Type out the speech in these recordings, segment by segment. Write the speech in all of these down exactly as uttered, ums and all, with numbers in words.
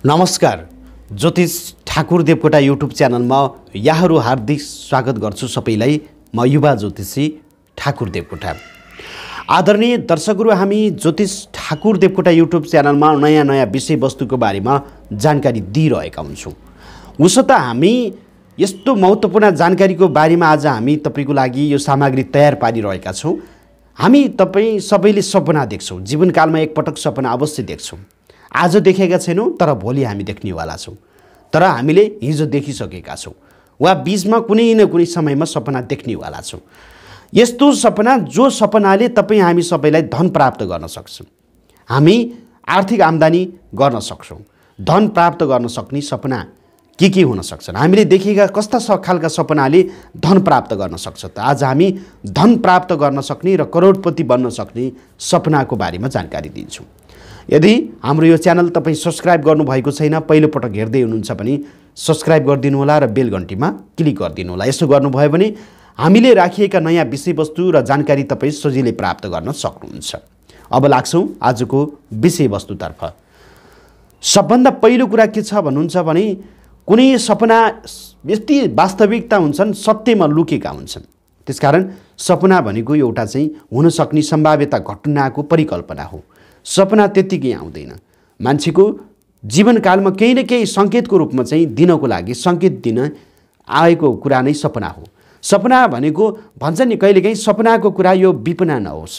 नमस्कार। ज्योतिष ठाकुर देवकोटा युट्युब च्यानलमा यहाँहरू हार्दिक स्वागत गर्छु सबैलाई। म युवा ज्योतिषी ठाकुर देवकोटा। आदरणीय दर्शकहरू, हामी ज्योतिष ठाकुर देवकोटा युट्युब च्यानलमा नयाँ नयाँ विषयवस्तुको बारेमा जानकारी दिइरहेका हुन्छौँ। उसो त हामी यस्तो महत्त्वपूर्ण जानकारीको बारेमा आज हामी तपाईको लागि यो सामग्री तयार पारिरहेका छौँ। हामी तपाईँ सबैले सपना देख्छौँ, जीवनकालमा एकपटक सपना अवश्य देख्छौँ। आज देखेका छैनौँ तर भोलि हामी देख्नेवाला छौँ, तर हामीले हिजो देखिसकेका छौँ वा बीचमा कुनै न कुनै समयमा सपना देख्नेवाला छौँ। यस्तो सपना जो सपनाले तपाईँ हामी सबैलाई धन प्राप्त गर्न सक्छौँ, हामी आर्थिक आम्दानी गर्न सक्छौँ। धन प्राप्त गर्न सक्ने सपना के के हुन सक्छन्, हामीले देखेका कस्ता खालका सपनाले धन प्राप्त गर्न सक्छ त आज हामी धन प्राप्त गर्न सक्ने र करोडपति बन्न सक्ने सपनाको बारेमा जानकारी दिन्छौँ। यदि हाम्रो यो च्यानल तपाईँ सब्सक्राइब गर्नुभएको छैन, पहिलोपटक हेर्दै हुनुहुन्छ भने सब्सक्राइब गरिदिनु होला र बेल घन्टीमा क्लिक गरिदिनु होला। यसो गर्नुभयो भने हामीले राखिएका नयाँ विषयवस्तु र जानकारी तपाईँ सजिलै प्राप्त गर्न सक्नुहुन्छ। अब लाग्छौँ आजको विषयवस्तुतर्फ। सबभन्दा पहिलो कुरा के छ भन्नुहुन्छ भने कुनै सपना यति वास्तविकता हुन्छन्, सत्यमा लुकेका हुन्छन्। त्यसकारण सपना भनेको एउटा चाहिँ हुन सक्ने सम्भाव्यता घटनाको परिकल्पना हो। सपना त्यत्तिकै आउँदैन, मान्छेको जीवनकालमा केही न केही सङ्केतको रूपमा चाहिँ दिनको लागि सङ्केत दिन आएको कुरा नै सपना हो। सपना भनेको भन्छ नि कहिलेकाहीँ सपनाको कुरा यो विपना नहोस्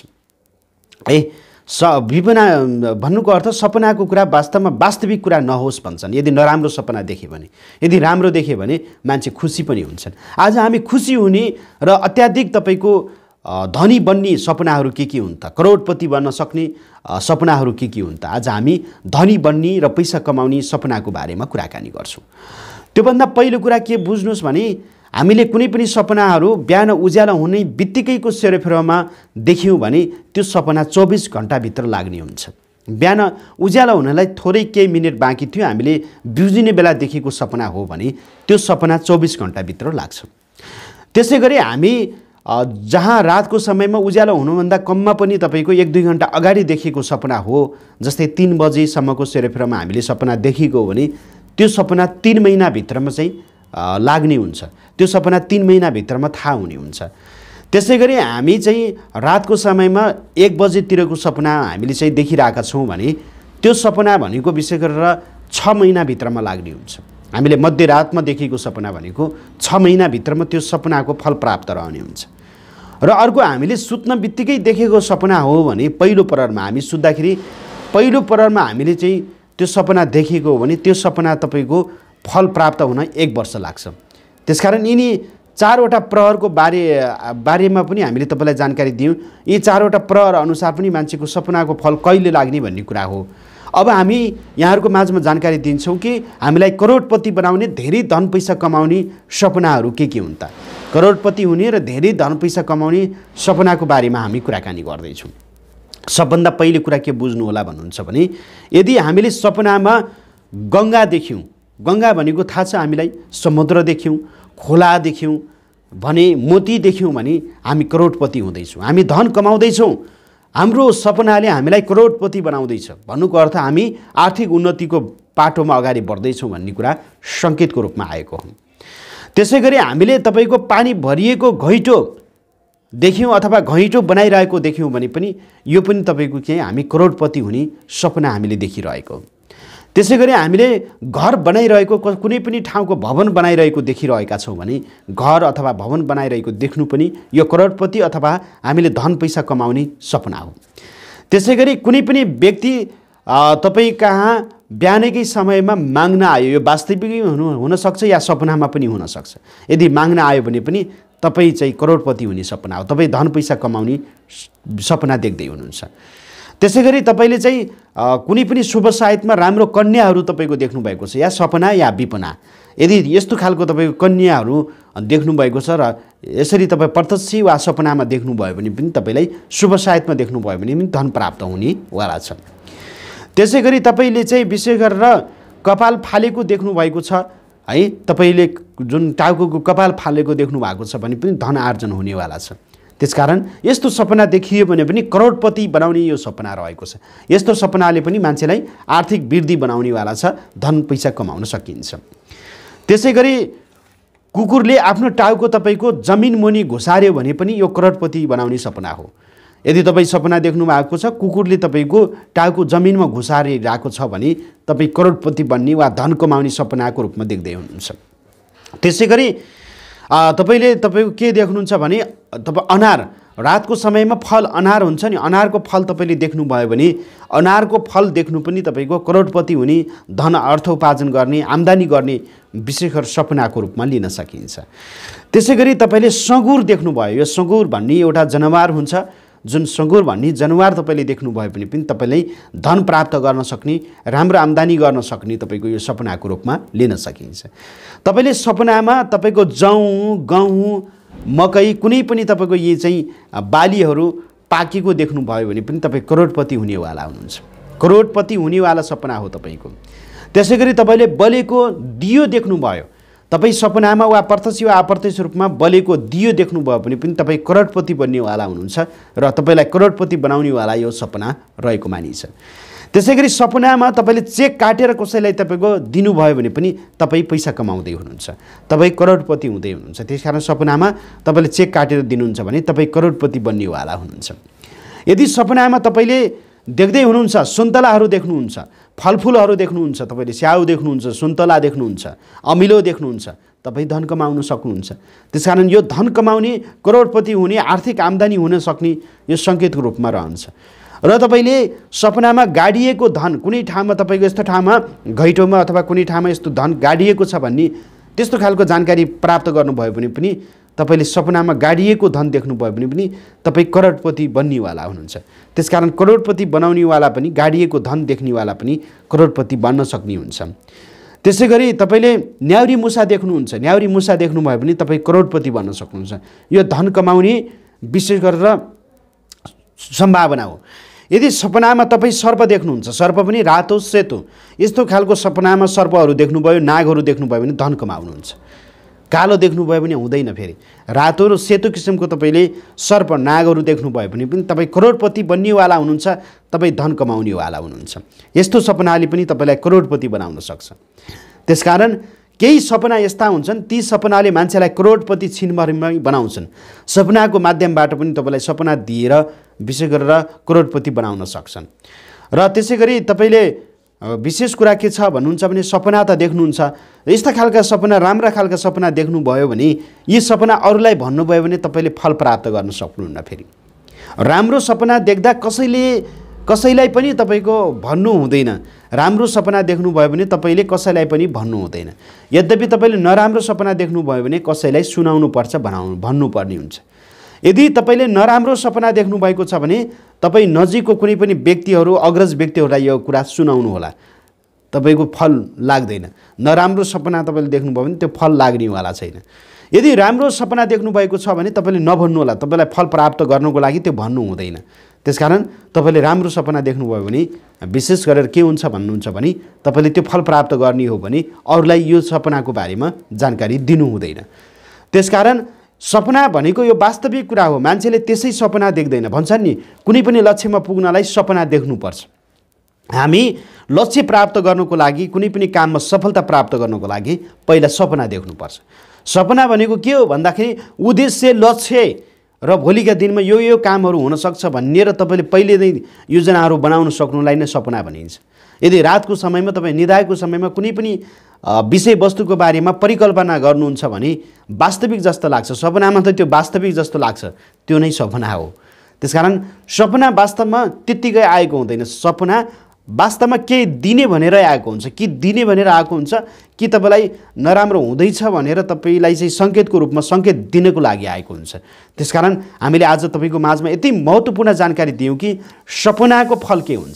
ए स विपना भन्नुको अर्थ सपनाको कुरा वास्तवमा वास्तविक कुरा नहोस् भन्छन्। यदि नराम्रो सपना देख्यो भने, यदि राम्रो देख्यो भने मान्छे खुसी पनि हुन्छन्। आज हामी खुसी हुने र अत्याधिक तपाईँको धनी बन्ने सपनाहरू के के हुन् त, करोडपति बन्न सक्ने सपनाहरू के के हुन् त। आज हामी धनी बन्ने र पैसा कमाउने सपनाको बारेमा कुराकानी गर्छौँ। त्योभन्दा पहिलो कुरा के बुझ्नुहोस् भने हामीले कुनै पनि सपनाहरू बिहान उज्यालो हुने बित्तिकैको सेरोफेरोमा देख्यौँ भने त्यो सपना चौबिस घन्टाभित्र लाग्ने हुन्छ। बिहान उज्यालो हुनलाई थोरै केही मिनट बाँकी थियो, हामीले बिउजिने बेला देखेको सपना हो भने त्यो सपना चौबिस घन्टाभित्र लाग्छ। त्यसै गरी हामी जहाँ रातको समयमा उज्यालो हुनुभन्दा कममा पनि तपाईँको एक दुई घन्टा अगाडि देखेको सपना हो, जस्तै तिन बजेसम्मको सेरोफेरोमा हामीले सपना देखेको हो भने त्यो सपना तिन महिनाभित्रमा चाहिँ लाग्ने हुन्छ। त्यो सपना तिन महिनाभित्रमा थाहा हुने हुन्छ। त्यसै गरी हामी चाहिँ रातको समयमा एक बजेतिरको सपना हामीले चाहिँ देखिरहेका छौँ भने त्यो सपना भनेको विशेष गरेर छ महिनाभित्रमा लाग्ने हुन्छ। हामीले मध्यरातमा देखेको सपना भनेको छ महिनाभित्रमा त्यो सपनाको फल प्राप्त रहने हुन्छ। र अर्को हामीले सुत्न बित्तिकै देखेको सपना हो भने पहिलो प्रहरमा हामी सुत्दाखेरि पहिलो प्रहरमा हामीले चाहिँ त्यो सपना देखेको हो भने त्यो सपना तपाईँको फल प्राप्त हुन एक वर्ष लाग्छ। त्यसकारण यिनी चारवटा प्रहरको बारे बारेमा पनि हामीले तपाईँलाई जानकारी दियौँ। यी चारवटा प्रहर अनुसार पनि मान्छेको सपनाको फल कहिले लाग्ने भन्ने कुरा हो। अब हामी यहाँहरूको माझमा जानकारी दिन्छौँ कि हामीलाई करोडपति बनाउने, धेरै धन पैसा कमाउने सपनाहरू के के हुन् त। करोडपति हुने र धेरै धन पैसा कमाउने सपनाको बारेमा हामी कुराकानी गर्दैछौँ। सबभन्दा पहिलो कुरा के बुझ्नु होला भन्नुहुन्छ भने यदि हामीले सपनामा गङ्गा देख्यौँ, गङ्गा भनेको थाहा छ हामीलाई, समुद्र देख्यौँ, खोला देख्यौँ भने, मोती देख्यौँ भने हामी करोडपति हुँदैछौँ, हामी धन कमाउँदैछौँ। हाम्रो सपनाले हामीलाई करोडपति बनाउँदैछ भन्नुको अर्थ हामी आर्थिक उन्नतिको पाटोमा अगाडि बढ्दैछौँ भन्ने कुरा सङ्केतको रूपमा आएको हो। त्यसै गरी हामीले तपाईँको पानी भरिएको घैँटो देख्यौँ अथवा घैँटो बनाइरहेको देख्यौँ भने पनि यो पनि तपाईँको के हामी करोडपति हुने सपना हामीले देखिरहेको हो। त्यसै गरी हामीले घर बनाइरहेको, कुनै पनि ठाउँको भवन बनाइरहेको देखिरहेका छौँ भने घर अथवा भवन बनाइरहेको देख्नु पनि यो करोडपति अथवा हामीले धन पैसा कमाउने सपना हो। त्यसै गरी कुनै पनि व्यक्ति तपाईँ कहाँ बिहानकै समयमा माग्न आयो, यो वास्तविकै हुनु हुनसक्छ या सपनामा पनि हुनसक्छ। यदि माग्न आयो भने पनि तपाईँ चाहिँ करोडपति हुने सपना हो, तपाईँ धन पैसा कमाउने सपना देख्दै हुनुहुन्छ। त्यसै गरी तपाईँले चाहिँ कुनै पनि शुभ साहित्यमा राम्रो कन्याहरू तपाईँको देख्नुभएको छ, या सपना या विपना। यदि यस्तो खालको तपाईँको कन्याहरू देख्नुभएको छ र यसरी तपाईँ प्रत्यक्ष वा सपनामा देख्नुभयो भने पनि तपाईँलाई शुभ साहित्यमा देख्नुभयो भने पनि धन प्राप्त हुनेवाला छ। त्यसै गरी तपाईँले चाहिँ विशेष गरेर कपाल फालेको देख्नुभएको छ है, तपाईँले जुन टाउको कपाल फालेको देख्नु भएको छ भने पनि धन आर्जन हुनेवाला छ। त्यसकारण यस्तो सपना देखियो भने पनि करोडपति बनाउने यो सपना रहेको छ। यस्तो सपनाले पनि मान्छेलाई आर्थिक वृद्धि बनाउनेवाला छ, धन पैसा कमाउन सकिन्छ। त्यसै गरी कुकुरले आफ्नो टाउको तपाईँको जमिन मुनि घुसार्यो भने पनि यो करोडपति बनाउने सपना हो। यदि तपाईँ सपना देख्नु भएको छ कुकुरले तपाईँको टाउको जमिनमा घुसारिरहेको छ भने तपाईँ करोडपति बन्ने वा धन कमाउने सपनाको रूपमा देख्दै हुनुहुन्छ। त्यसै गरी तपाईँले तपाईँको के देख्नुहुन्छ भने तपाईँ अनार रातको समयमा फल अनार हुन्छ नि, अनारको फल तपाईँले देख्नुभयो भने अनारको फल देख्नु पनि तपाईँको करोडपति हुने, धन अर्थ उपार्जन गर्ने, आम्दानी गर्ने विशेष गरी सपनाको रूपमा लिन सकिन्छ। त्यसै गरी तपाईँले सगुर देख्नुभयो, यो सगुर भन्ने एउटा जनावर हुन्छ, जुन सगुर भन्ने जनावर तपाईँले देख्नुभयो भने पनि तपाईँले धन प्राप्त गर्न सक्ने, राम्रो आम्दानी गर्न सक्ने तपाईँको यो सपनाको रूपमा लिन सकिन्छ। तपाईँले सपनामा तपाईँको जौँ, गहुँ, मकै कुनै पनि तपाईँको यी चाहिँ बालीहरू पाकेको देख्नुभयो भने पनि तपाईँ करोडपति हुनेवाला हुनुहुन्छ। करोडपति हुनेवाला सपना हो तपाईँको। त्यसै गरी तपाईँले बलेको दियो देख्नुभयो, तपाईँ सपनामा वा प्रत्यक्ष वा अप्रत्यक्ष रूपमा बलेको दियो देख्नुभयो भने पनि तपाईँ करोडपति बन्नेवाला हुनुहुन्छ र तपाईँलाई करोडपति बनाउनेवाला यो सपना रहेको मानिन्छ। त्यसै गरी सपनामा तपाईँले चेक काटेर कसैलाई तपाईँको दिनुभयो भने पनि तपाईँ पैसा कमाउँदै हुनुहुन्छ, तपाईँ करोडपति हुँदै हुनुहुन्छ। त्यसकारण सपनामा तपाईँले चेक काटेर दिनुहुन्छ भने तपाईँ करोडपति बन्नेवाला हुनुहुन्छ। यदि सपनामा तपाईँले देख्दै हुनुहुन्छ सुन्तलाहरू देख्नुहुन्छ, फलफुलहरू देख्नुहुन्छ, तपाईँले स्याउ देख्नुहुन्छ, सुन्तला देख्नुहुन्छ, अमिलो देख्नुहुन्छ, तपाईँ धन कमाउन सक्नुहुन्छ। त्यसकारण यो धन कमाउने, करोडपति हुने, आर्थिक आम्दानी हुन सक्ने यो सङ्केतको रूपमा रहन्छ। र तपाईँले सपनामा गाडिएको धन कुनै ठाउँमा तपाईँको यस्तो ठाउँमा घैँटोमा अथवा कुनै ठाउँमा यस्तो धन गाडिएको छ भन्ने त्यस्तो खालको जानकारी प्राप्त गर्नुभयो भने पनि तपाईँले सपनामा गाडिएको धन देख्नुभयो भने पनि तपाईँ करोडपति बन्नेवाला हुनुहुन्छ। त्यसकारण करोडपति बनाउनेवाला पनि, गाडिएको धन देख्नेवाला पनि करोडपति बन्न सक्ने हुन्छ। त्यसै गरी तपाईँले न्याउरी मुसा देख्नुहुन्छ, न्याउरी मुसा देख्नुभयो भने तपाईँ करोडपति बन्न सक्नुहुन्छ। यो धन कमाउने विशेष गरेर सम्भावना हो। यदि सपनामा तपाईँ सर्प देख्नुहुन्छ, सर्प पनि रातो सेतो यस्तो खालको सपनामा सर्पहरू देख्नुभयो, नागहरू देख्नुभयो भने धन कमाउनुहुन्छ। कालो देख्नुभयो भने हुँदैन, फेरि रातो र सेतो किसिमको तपाईँले सर्प नागहरू देख्नुभयो भने पनि तपाईँ करोडपति बन्नेवाला हुनुहुन्छ, तपाईँ धन कमाउनेवाला हुनुहुन्छ। यस्तो सपनाले पनि तपाईँलाई करोडपति बनाउन सक्छ। त्यसकारण केही सपना यस्ता हुन्छन्, ती सपनाले मान्छेलाई करोडपति छिनभरिमै बनाउँछन्। सपनाको माध्यमबाट पनि तपाईँलाई सपना दिएर विशेष गरेर करोडपति बनाउन सक्छन्। र त्यसै गरी तपाईँले विशेष कुरा के छ भन्नुहुन्छ भने सपना त देख्नुहुन्छ, यस्ता खालका सपना, राम्रा खालका सपना देख्नुभयो भने यी सपना अरूलाई भन्नुभयो भने तपाईँले फल प्राप्त गर्न सक्नुहुन्न। फेरि राम्रो सपना देख्दा कसैले कसैलाई पनि तपाईँको भन्नु हुँदैन, राम्रो सपना देख्नुभयो भने तपाईँले कसैलाई पनि भन्नु हुँदैन। यद्यपि तपाईँले नराम्रो सपना देख्नुभयो भने कसैलाई सुनाउनुपर्छ, भनाउनु भन्नुपर्ने हुन्छ। यदि तपाईँले नराम्रो सपना देख्नुभएको छ भने तपाईँ नजिकको कुनै पनि व्यक्तिहरू, अग्रज व्यक्तिहरूलाई यो कुरा सुनाउनु होला, तपाईँको फल लाग्दैन। नराम्रो सपना तपाईँले देख्नुभयो भने त्यो फल लाग्नेवाला छैन। यदि राम्रो सपना देख्नुभएको छ भने तपाईँले नभन्नु होला, तपाईँलाई फल प्राप्त गर्नको लागि त्यो भन्नु हुँदैन। त्यसकारण तपाईँले राम्रो सपना देख्नुभयो भने विशेष गरेर के हुन्छ भन्नुहुन्छ भने तपाईँले त्यो फल प्राप्त गर्ने हो भने अरूलाई यो सपनाको बारेमा जानकारी दिनु हुँदैन। त्यसकारण सपना भनेको यो वास्तविक कुरा हो, मान्छेले त्यसै सपना देख्दैन। भन्छन् नि कुनै पनि लक्ष्यमा पुग्नलाई सपना देख्नुपर्छ। हामी लक्ष्य प्राप्त गर्नको लागि, कुनै पनि काममा सफलता प्राप्त गर्नको लागि पहिला सपना देख्नुपर्छ। सपना भनेको के हो भन्दाखेरि उद्देश्य, लक्ष्य र भोलिका दिनमा यो यो कामहरू हुनसक्छ भन्ने र तपाईँले पहिले नै योजनाहरू बनाउन सक्नुलाई नै सपना भनिन्छ। यदि रातको समयमा तपाईँ निदाएको समयमा कुनै पनि विषयवस्तुको बारेमा परिकल्पना गर्नुहुन्छ भने वास्तविक जस्तो लाग्छ, सपनामा त त्यो वास्तविक जस्तो लाग्छ, त्यो नै सपना हो। त्यसकारण सपना वास्तवमा त्यत्तिकै आएको हुँदैन। सपना वास्तवमा केही दिने भनेर आएको हुन्छ, कि दिने भनेर आएको हुन्छ, कि तपाईँलाई नराम्रो हुँदैछ भनेर तपाईँलाई चाहिँ सङ्केतको रूपमा सङ्केत दिनको लागि आएको हुन्छ। त्यसकारण हामीले आज तपाईँको माझमा यति महत्त्वपूर्ण जानकारी दियौँ कि सपनाको फल के हुन्छ,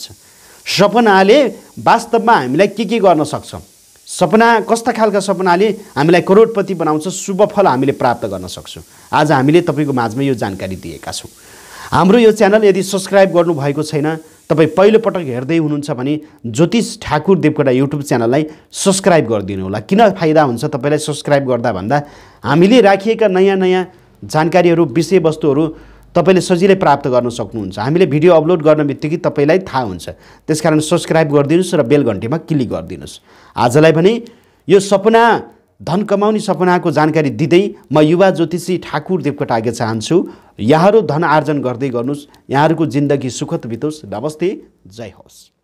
सपनाले वास्तवमा हामीलाई के के गर्न सक्छ, सपना कस्ता खालका सपनाले हामीलाई करोडपति बनाउँछ, शुभ फल हामीले प्राप्त गर्न सक्छौँ। आज हामीले तपाईँको माझमा यो जानकारी दिएका छौँ। हाम्रो यो च्यानल यदि सब्सक्राइब गर्नुभएको छैन, तपाईँ पहिलोपटक हेर्दै हुनुहुन्छ भने ज्योतिष ठाकुर देवकोटा युट्युब च्यानललाई सब्सक्राइब गरिदिनु होला। किन फाइदा हुन्छ तपाईँलाई सब्सक्राइब गर्दा भन्दा हामीले राखिएका नयाँ नयाँ जानकारीहरू विषयवस्तुहरू तपाईँले सजिलै प्राप्त गर्न सक्नुहुन्छ। हामीले भिडियो अपलोड गर्न बित्तिकै तपाईँलाई थाहा हुन्छ। त्यसकारण सब्सक्राइब गरिदिनुहोस् र बेल घन्टीमा क्लिक गरिदिनुहोस्। आजलाई भने यो सपना धन कमाउने सपनाको जानकारी दिँदै म युवा ज्योतिषी ठाकुर देवकोटा आगे चाहन्छु। यहाँहरू धन आर्जन गर्दै गर्नुहोस्। यहाँहरूको जिन्दगी सुखद बितोस्। नमस्ते, जय होस्।